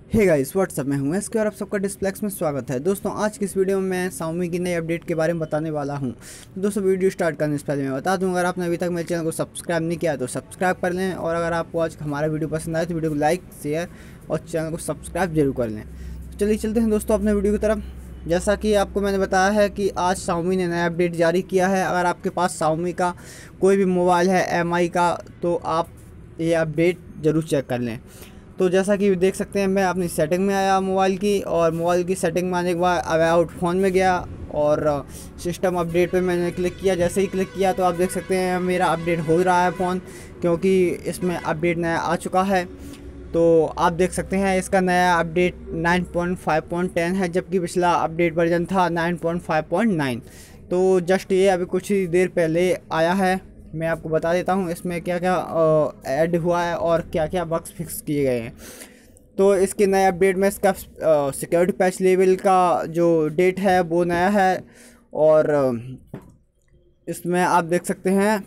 Hey guys what's up में हूँ SK और आप सबका डिस्प्लेक्स में स्वागत है। दोस्तों आज की इस वीडियो में मैं Xiaomi की नई अपडेट के बारे में बताने वाला हूँ। दोस्तों वीडियो स्टार्ट करने से पहले मैं बता दूँ, अगर आपने अभी तक मेरे चैनल को सब्सक्राइब नहीं किया तो सब्सक्राइब कर लें, और अगर आपको आज हमारा वीडियो पसंद आए तो वीडियो को लाइक शेयर और चैनल को सब्सक्राइब जरूर कर लें। तो चलिए चलते हैं दोस्तों अपने वीडियो की तरफ। जैसा कि आपको मैंने बताया है कि आज Xiaomi ने नया अपडेट जारी किया है। अगर आपके पास Xiaomi का कोई भी मोबाइल है MI का, तो आप ये अपडेट ज़रूर चेक कर लें। तो जैसा कि देख सकते हैं, मैं अपनी सेटिंग में आया मोबाइल की, और मोबाइल की सेटिंग में आने के बाद अबाउट फ़ोन में गया और सिस्टम अपडेट पे मैंने क्लिक किया। जैसे ही क्लिक किया तो आप देख सकते हैं मेरा अपडेट हो रहा है फ़ोन, क्योंकि इसमें अपडेट नया आ चुका है। तो आप देख सकते हैं इसका नया अपडेट 9.5.10 है, जबकि पिछला अपडेट वर्जन था 9.5.9। तो जस्ट ये अभी कुछ ही देर पहले आया है। मैं आपको बता देता हूँ इसमें क्या क्या ऐड हुआ है और क्या क्या बग्स फिक्स किए गए हैं। तो इसके नए अपडेट में इसका सिक्योरिटी पैच लेवल का जो डेट है वो नया है, और इसमें आप देख सकते हैं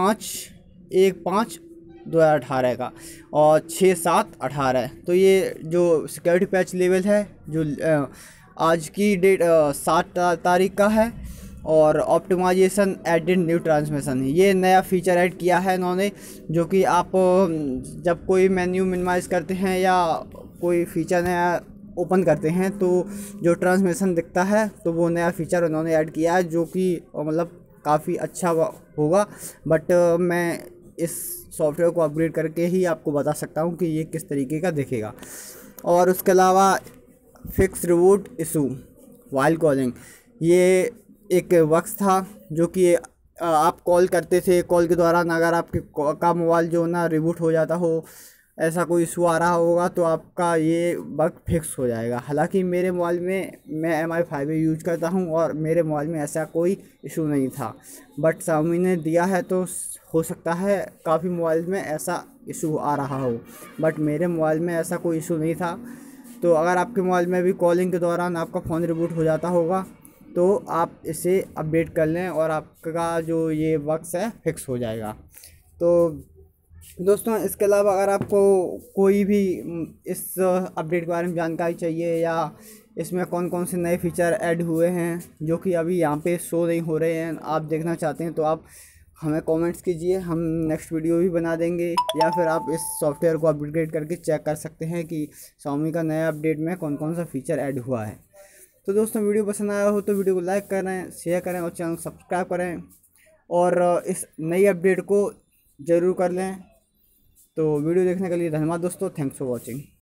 5/1/5/2018 का और 6/7/18। तो ये जो सिक्योरिटी पैच लेवल है जो आज की डेट 7 तारीख का है, और ऑप्टिमाइजेशन एडेड न्यू ट्रांसमिशन ये नया फीचर ऐड किया है इन्होंने, जो कि आप जब कोई मेन्यू मिनिमाइज़ करते हैं या कोई फीचर नया ओपन करते हैं तो जो ट्रांसमिशन दिखता है, तो वो नया फीचर उन्होंने ऐड किया है, जो कि मतलब काफ़ी अच्छा होगा। बट मैं इस सॉफ्टवेयर को अपग्रेड करके ही आपको बता सकता हूँ कि ये किस तरीके का दिखेगा। और उसके अलावा fix reboot issue while calling, ये एक वक्त था जो कि आप कॉल करते थे, कॉल के दौरान अगर आपके का मोबाइल जो ना रिबूट हो जाता हो, ऐसा कोई इशू आ रहा होगा, तो आपका ये बग फिक्स हो जाएगा। हालांकि मेरे मोबाइल में मैं MI 5 यूज करता हूं और मेरे मोबाइल में ऐसा कोई इशू नहीं था, बट Xiaomi ने दिया है तो हो सकता है काफ़ी मोबाइल में ऐसा इशू आ रहा हो, बट मेरे मोबाइल में ऐसा कोई इशू नहीं था। तो अगर आपके मोबाइल में भी कॉलिंग के दौरान आपका फ़ोन रिबूट हो जाता होगा तो आप इसे अपडेट कर लें और आपका जो ये बग्स है फिक्स हो जाएगा। तो दोस्तों इसके अलावा अगर आपको कोई भी इस अपडेट के बारे में जानकारी चाहिए, या इसमें कौन कौन से नए फीचर ऐड हुए हैं जो कि अभी यहाँ पे शो नहीं हो रहे हैं, आप देखना चाहते हैं, तो आप हमें कमेंट्स कीजिए, हम नेक्स्ट वीडियो भी बना देंगे। या फिर आप इस सॉफ्टवेयर को अपग्रेड करके चेक कर सकते हैं कि Xiaomi का नया अपडेट में कौन कौन सा फीचर ऐड हुआ है। तो दोस्तों वीडियो पसंद आया हो तो वीडियो को लाइक करें, शेयर करें और चैनल को सब्सक्राइब करें, और इस नई अपडेट को ज़रूर कर लें। तो वीडियो देखने के लिए धन्यवाद दोस्तों, थैंक्स फॉर वॉचिंग।